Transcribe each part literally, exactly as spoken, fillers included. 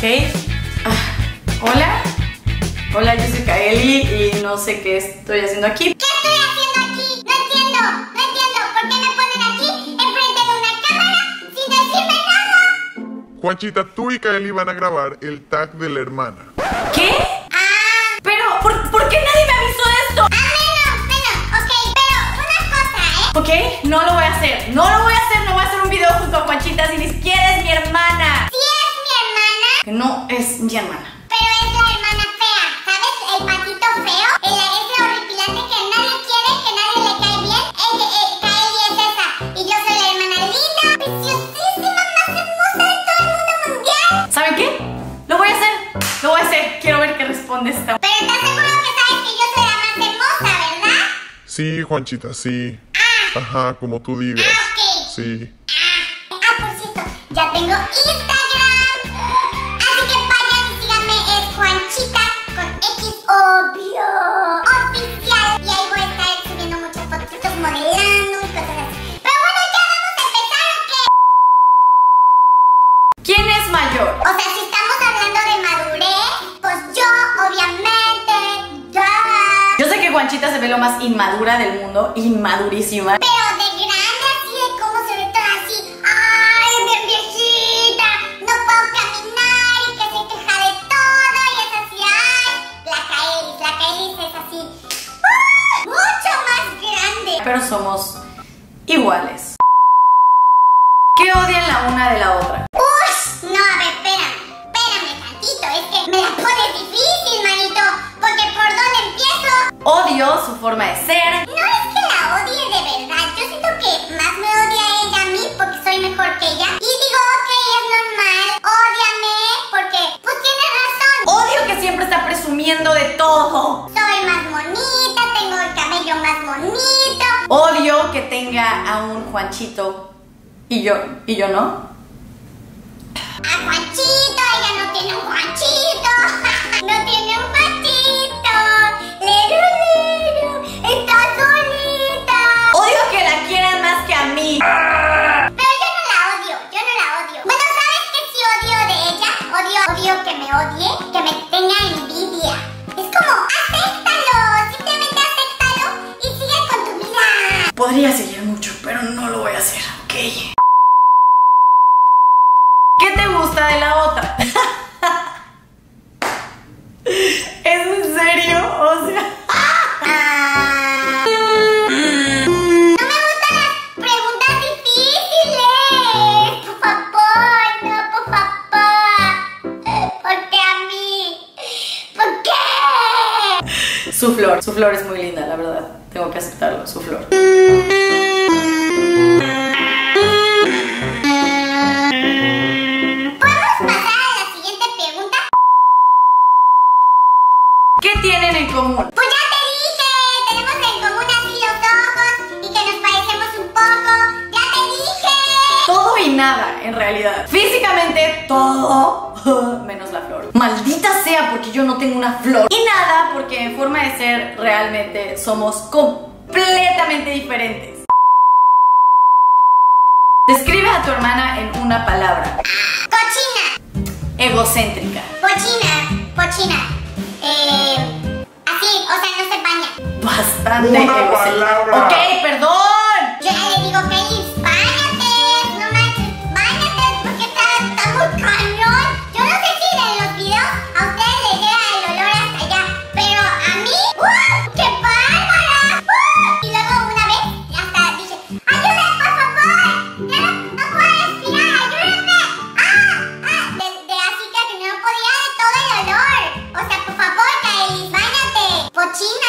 Ah, hola. Hola, yo soy Kaeli y no sé qué estoy haciendo aquí. ¿Qué estoy haciendo aquí? No entiendo, no entiendo. ¿Por qué me ponen aquí, enfrente de una cámara, sin decirme nada? Juanchita, tú y Kaeli van a grabar el tag de la hermana. ¿Qué? Ah. Pero, ¿por, ¿por qué nadie me avisó de esto? Ah, menos, menos. Ok, pero una cosa, ¿eh? Ok, no lo voy a hacer. No lo voy a hacer. No voy a hacer un video junto a Juanchita si ni siquiera es mi hermana. ¿Sí es mi hermana? Que no es mi hermana. Pero es la hermana fea, ¿sabes? El patito feo, el ese horripilante que nadie quiere, que nadie le cae bien. Eh, eh, Kaeli es esa. Y yo soy la hermana linda, preciosísima, más hermosa de todo el mundo mundial. ¿Saben qué? Lo voy a hacer. Lo voy a hacer. Quiero ver qué responde esta. Pero estás seguro que sabes que yo soy la más hermosa, ¿verdad? Sí, Juanchita, sí. Ah. Ajá, como tú digas. Ah, ok. Sí. Ah, ah, por cierto, ya tengo Instagram. Así que vayan y síganme, es Juanchita con X, obvio, oficial. Y ahí voy a estar subiendo muchas fotitos modelando y cosas así. Pero bueno, ya vamos a empezar, ¿o qué? ¿Quién es mayor? O sea, si estamos hablando de madurez, pues yo, obviamente, ya. Yo sé que Juanchita se ve lo más inmadura del mundo. Inmadurísima. Pero de grande, así de cómo se ve toda así. ¡Ay, bien viejita! No puedo caminar y que se queja de todo y es así. ¡Ay! La Kaelis, la Kaelis es así. ¡Ah! Mucho más grande. Pero somos iguales. ¿Qué odian la una de la otra? ¡Ush! No, a ver, espérame. Espérame tantito. Es que me la pones difícil, manito. Porque ¿por dónde empiezo? Odio su forma de ser. No es que la odie de verdad. Yo siento que más me odia ella a mí porque soy mejor que ella. Y digo, ok, es normal. Ódiame porque, pues tienes razón. Odio que siempre está presumiendo de todo. Soy más bonita, tengo el cabello más bonito. Odio que tenga a un Juanchito y yo, y yo no. A Juanchito, ella no tiene un Juanchito. No tiene un patito. Lero, lero, está solita. Odio que la quieran más que a mí. Pero yo no la odio, yo no la odio. Bueno, ¿sabes qué sí odio de ella? Odio, odio que me odie, que me tenga envidia. Es como, acéptalo, simplemente acéptalo y sigue con tu vida. Podría seguir mucho, pero no lo voy a hacer, ok. ¿Qué te gusta de la otra? ¿Es en serio? O sea... Ah. No me gustan las preguntas difíciles. Por favor, no, por favor. ¿Por qué a mí? ¿Por qué? Su flor, su flor es muy linda, la verdad. Tengo que aceptarlo, su flor. ¿Qué tienen en común? Pues ya te dije, tenemos en común así los ojos y que nos parecemos un poco. Ya te dije. Todo y nada, en realidad. Físicamente, todo, menos la flor. Maldita sea, porque yo no tengo una flor. Y nada, porque en forma de ser, realmente somos completamente diferentes. Describe a tu hermana en una palabra. Cochina. Egocéntrica. Pochina. Pochina. Eh, así, o sea, no se baña. Bastante Una egocéntrica. palabra. Ok, perdón. Yo ya le digo, Kaeli, báñate, no manches, báñate, porque está, está muy cañón. Yo no sé si en los videos a ustedes les llega el olor hasta allá, pero a mí, ¡uh! ¡Qué bárbara! ¡Uh! Y luego una vez, hasta dije, ¡ayuda, por favor! ¡Ya no, no puedo respirar, ayúdenme! ¡Ah! ¡Ah! De, de así que no podía de todo el olor. O sea, por favor, Kaeli, báñate, pochina.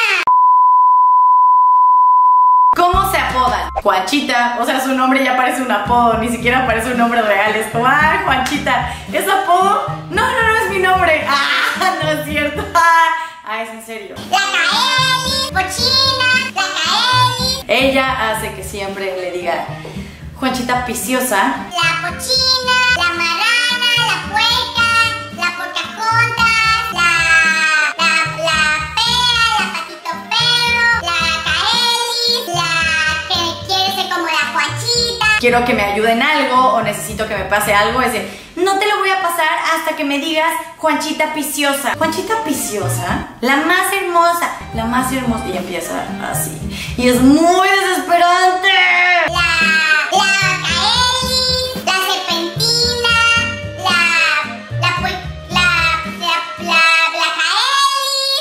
¿Cómo se apodan? Juanchita, o sea, su nombre ya parece un apodo, ni siquiera parece un nombre real. Es como, ah, Juanchita, ¿es apodo? No, no, no es mi nombre. Ah, no es cierto. Ah, ah es en serio. La Kaeli, pochina, la Kaeli. Ella hace que siempre le diga Juanchita Piciosa. La pochina, la marrana, la puerca, la porcajontas, la, la, la fea, la patito feo, la Kaeli, la que quiere ser como la Juanchita. Quiero que me ayude en algo o necesito que me pase algo. Es de, no te lo voy a pasar hasta que me digas Juanchita Piciosa. Juanchita Piciosa, la más hermosa, la más hermosa. Y empieza así. Y es muy desesperante. La, la Kaeli, la Serpentina, la, la, la, la, la, la Kaeli.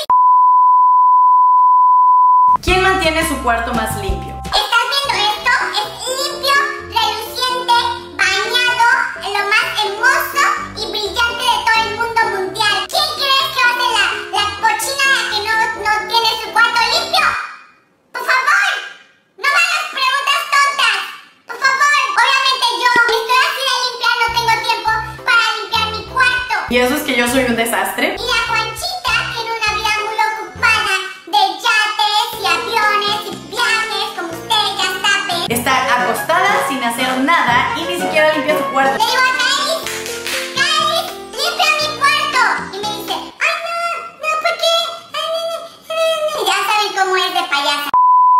¿Quién mantiene su cuarto más limpio? ¿Estás viendo esto? Es limpio, reluciente, bañado, lo más hermoso y brillante de todo el mundo mundial. ¿Quién crees que va a ser la, la cochina la que no, no tiene su cuarto limpio? ¡Por favor! ¡No me hagas preguntas tontas! ¡Por favor! Obviamente yo estoy así de limpia, no tengo tiempo para limpiar mi cuarto. ¿Y eso es que yo soy un desastre? Y la Juanchita tiene una vida muy ocupada de yates y aviones y viajes, como usted ya sabe. Está acostada sin hacer nada y ni siquiera limpia su cuarto. Le digo a Kaeli, Kaeli, limpia mi cuarto. Y me dice, ay no, no, ¿por qué? Ay, no, no, no, no. Ya saben cómo es de payasa.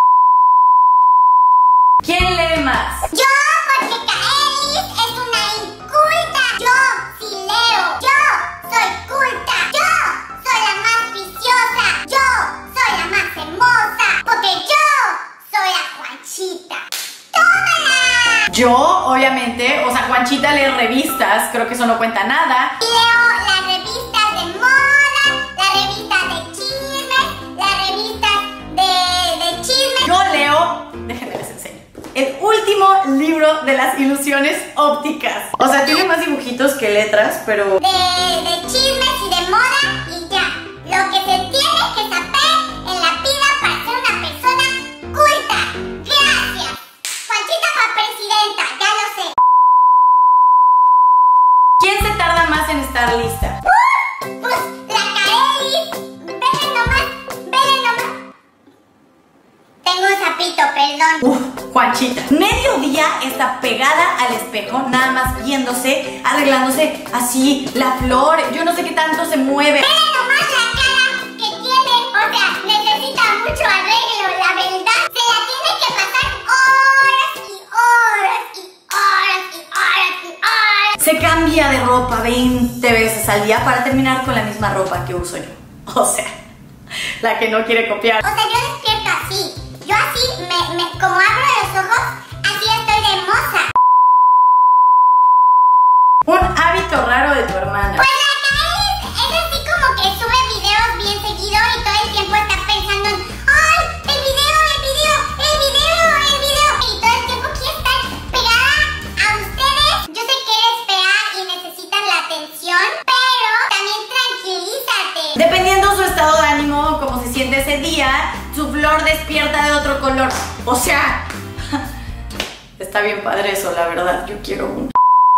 ¿Quién lee más? Yo, porque Kaeli es una inculta. Yo sí leo. Yo soy culta. Yo soy la más viciosa. Yo soy la más hermosa. Porque yo soy la Juanchita. ¡Tómala! Yo, obviamente, o sea, Juanchita lee revistas, creo que eso no cuenta nada. Y leo las revistas de moda, las revistas de chismes, las revistas de, de chismes. Yo leo, déjenme les enseño, el último libro de las ilusiones ópticas. O sea, tiene más dibujitos que letras, pero... De, de chismes y de moda y ya. Lo que se tiene que saber en la vida para ser una persona culta. Gracias. Juanchita para presidenta, ya lo sé. ¿Quién se tarda más en estar lista? ¡Uh! Pues la Kaeli. Velen nomás, velen nomás. Tengo un sapito, perdón. Uf, Juanchita. Mediodía está pegada al espejo, nada más viéndose, arreglándose así, la flor, yo no sé qué tanto se mueve. Velen nomás la cara que tiene. O sea, necesita mucho arreglo, la verdad. Se la tiene que pasar horas y horas y horas y horas y horas. Se cambia de ropa veinte veces al día para terminar con la misma ropa que uso yo. O sea, la que no quiere copiar. O sea, yo despierto así. Yo así, me, me, como abro los ojos, así estoy de hermosa. Un hábito raro de tu hermana. Pues la Kaeli es así como que sube videos bien seguido y todo el tiempo está pensando en ¡ay! ¡El video, el video, el video, el video! Y todo el tiempo quiere estar pegada a ustedes. Yo sé que eres fea y necesitan la atención, pero también tranquilízate. Dependiendo su estado de ánimo, cómo se siente ese día, su flor despierta de otro color. O sea, está bien padre eso, la verdad. Yo quiero uno.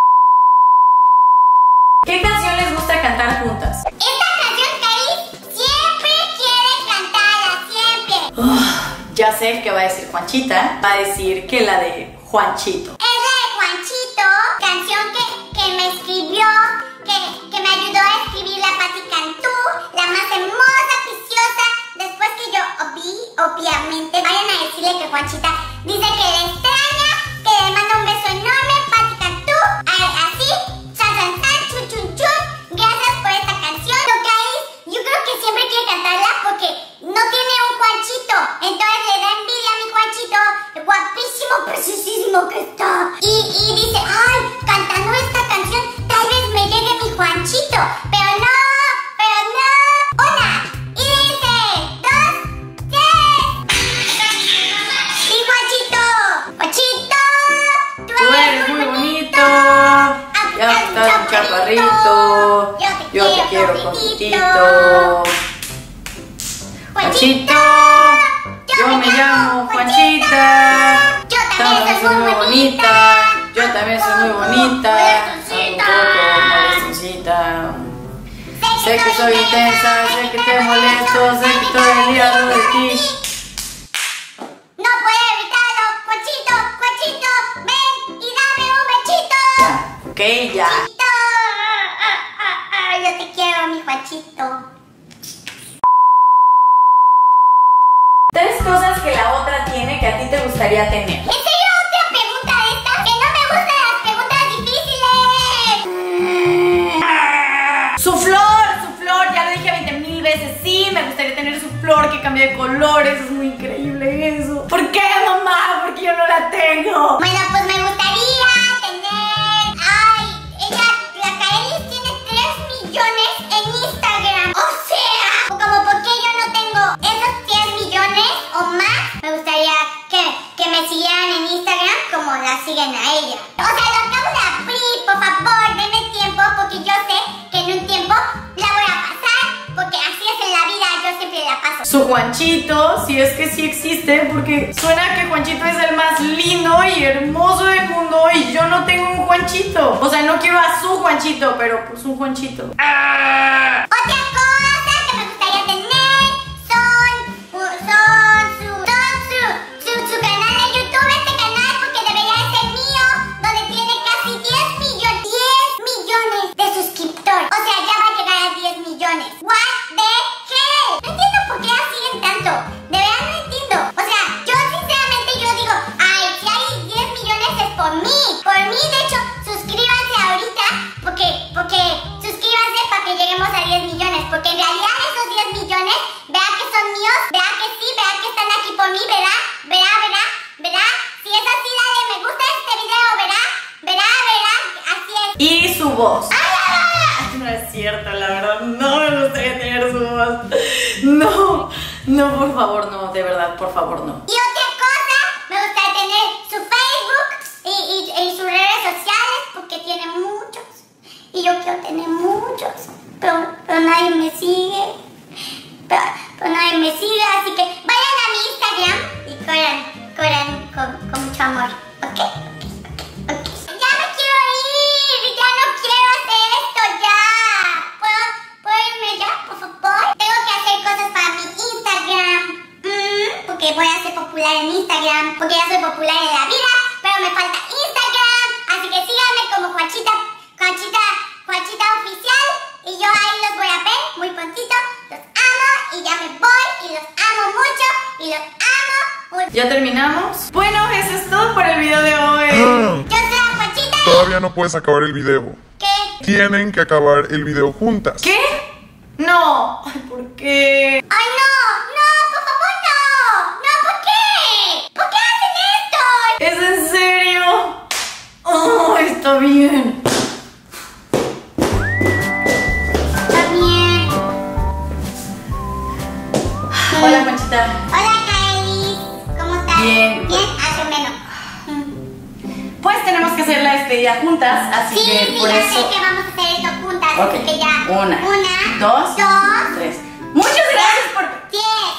¿Qué canción les gusta cantar juntas? Esta canción Kaeli siempre quiere cantarla, siempre. Uh, ya sé que va a decir Juanchita. Va a decir que la de Juanchito. Es la de Juanchito, canción que, que me escribió, que, que me ayudó a escribir la Pati Cantú, la más hermosa, preciosa. Después que yo obvi, obviamente, vayan a decirle que Juanchita dice que le extraña, que le manda un beso enorme, Pati Cantú, así, san, san, san, chun, chun, chun. Gracias por esta canción. Lo que hay, yo creo que siempre quiere cantarla porque no tiene un Juanchito. Entonces le da envidia a mi Juanchito, guapísimo, preciosísimo que está. Y, y dice, ay, cantando esta canción, tal vez me llegue mi Juanchito. Pero no, pero no. Una, y dice, dos, tres. Mi Juanchito, Juanchito, tú Tú eres muy bonito. Ya estás un chaparrito. Yo te quiero poquitito. Juanchito, yo me llamo Juanchita. Yo también soy muy bonita. Yo también soy muy bonita. Un poco molestoncita. Sé que soy intensa, sé que te molesto, sé que estoy enviado de ti. No puedo evitarlo. Juanchito, Juanchito, ven y dame un bechito. Ok, ya. Juanchito, ah, ah, ah, yo te quiero, mi Juanchito. Tres cosas que la otra tiene que a ti te gustaría tener. ¿En serio otra pregunta de esta? Que no me gustan las preguntas difíciles. colores, es muy increíble eso. ¿Por qué, mamá? Porque yo no la tengo. Bueno, pues me gustaría tener... Ay, ella, la Kaelis tiene tres millones en Instagram. O sea, como ¿por qué yo no tengo esos tres millones o más? Me gustaría que, que me siguieran en Instagram como la siguen a ella. O sea, lo acabo de abrir, por favor, denme tiempo, porque yo sé que en un tiempo la voy a pasar, porque así es en la vida, yo siempre la paso. Su Juanchito, si es que sí existe, porque suena que Juanchito es el más lindo y hermoso del mundo y yo no tengo un Juanchito. O sea, no quiero a su Juanchito, pero pues un Juanchito. ¡Ah! Otra cosa que me gustaría tener son, son, su, son su, su, su canal de YouTube, este canal, porque debería de ser mío, donde tiene casi diez millones, diez millones de suscriptores. O sea, ya va a llegar a diez millones. What the hell? No entiendo por qué la siguen tanto. De verdad no entiendo. O sea, yo sinceramente yo digo, ay, si hay diez millones es por mí. Por mí, de hecho, suscríbanse ahorita, porque, porque, suscríbanse para que lleguemos a diez millones, porque en realidad esos diez millones, vea que son míos, vea que sí, vea que están aquí por mí, verá, verá, verá, verá. Si es así, dale me gusta a este video, verá, verá, verá, así es. Y su voz. ¡Ay, No es cierto, la verdad, no me gustaría tener su voz. No, no, por favor, no, de verdad, por favor, no. Y otra cosa, me gustaría tener su Facebook y, y, y sus redes sociales, porque tiene muchos. Y yo quiero tener muchos, pero, pero nadie me sigue. Pero, pero nadie me sigue, así que vayan a mi Instagram y corran, corran con, con mucho amor, ¿ok? Ok, ok. Ya me quiero ir, ya no quiero hacer esto, ya. ¿Puedo, ¿puedo irme ya, por favor? Tengo que hacer cosas para mi Instagram. Mm, porque voy a ser popular en Instagram, porque ya soy popular en la vida, pero me falta Instagram. Así que síganme como Juanchita, Juanchita, Juanchita Oficial. Y yo ahí los voy a ver muy prontito. Los amo y ya me voy y los amo mucho y los amo mucho. ¿Ya terminamos? Bueno, eso es todo por el video de hoy. Ah, Yo soy la Juanchita. todavía no puedes acabar el video. ¿Qué? Tienen que acabar el video juntas. ¿Qué? No. Ay, ¿por qué? ¡Ay, no! ¡No! ¡Por favor, no! ¡No! ¿Por qué? ¿Por qué hacen esto? ¿Es en serio? Oh, está bien. También. Hola, Juanchita. Hola, Kaelis. ¿Cómo estás? Bien. Bien, hace menos. Pues tenemos que hacer la despedida juntas, así Sí, que sí, por ya eso... sé que vamos a hacer esto juntas. Ok, Así que ya. una, Una. dos, Dos. tres. Muchas gracias por... Diez.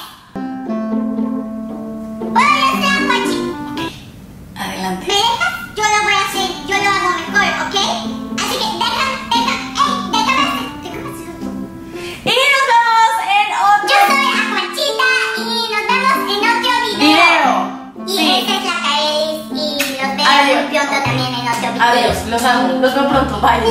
Bueno, ya sea, Juanchi. Adelante. ¿Me dejas? Yo lo voy a hacer. Yo lo hago mejor, ¿ok? Así que déjame, déjame, ey, déjame hacer. Déjame hacerlo tú. Y nos vemos en otro Yo soy a Juanchita y nos vemos en otro video. video. Y Sí. esa es la Kaelis y los veo Adiós. muy pronto también en otro video. Adiós, los amo, los veo pronto, bye.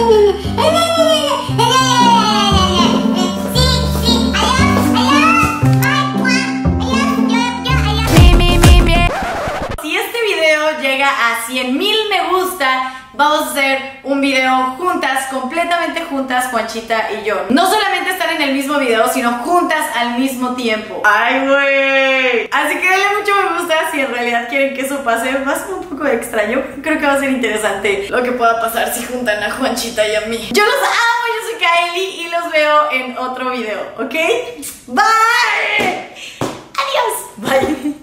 Sí, sí, adiós, adiós. Ay, mua, adiós, yo, yo, adiós. Si este video llega a cien mil me gusta, vamos a hacer un video juntas, completamente juntas, Juanchita y yo. No solamente estar en el mismo video, sino juntas al mismo tiempo. ¡Ay, güey! Así que denle mucho me gusta si en realidad quieren que eso pase. Va a ser un poco extraño, creo que va a ser interesante lo que pueda pasar si juntan a Juanchita y a mí. Yo los amo, yo soy Kaeli y los veo en otro video, ¿ok? ¡Bye! ¡Adiós! Bye.